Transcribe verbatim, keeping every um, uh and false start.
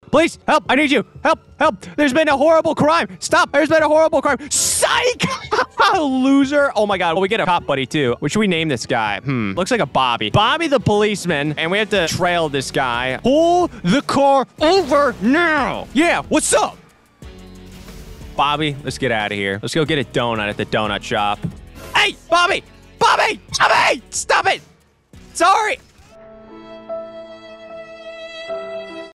Please, help. I need you. Help, help. There's been a horrible crime. Stop. There's been a horrible crime. Psych! Loser. Oh, my God. Well, we get a cop buddy, too. What should we name this guy? Hmm. Looks like a Bobby. Bobby the policeman. And we have to trail this guy. Pull the car over now. Yeah, what's up? Bobby, let's get out of here. Let's go get a donut at the donut shop. Hey, Bobby! Bobby! Bobby! Stop it! Sorry!